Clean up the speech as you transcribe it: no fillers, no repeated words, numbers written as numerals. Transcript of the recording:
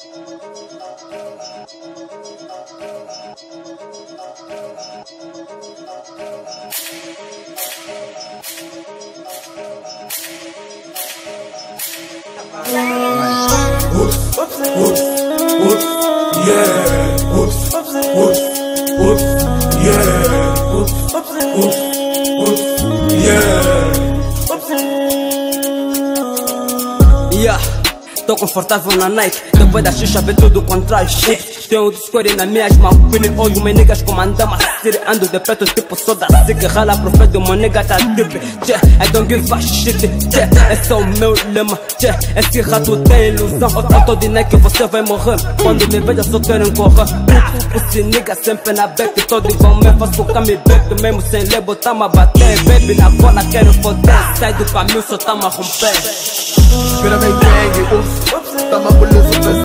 Tô confortável na Nike, depois da xixa vê tudo o contrário. Tenho o Discord na minhas mãos, Billy olho meus niggas comandam a city. Ando de preto tipo soda sick, rala profeta, meu nigga tá deep. I don't give a shit, esse é o meu lema. Esse rato tem ilusão, eu tô de Nike, você vai morrer. Quando me veja só querem correr. Pussy nigga sempre na back, todo igual me faço comeback. Mesmo sem label tá-me a bater, baby na bola quero foder. Sai do caminho só tá-me a romper. Espera bem bang, tá-me a moleza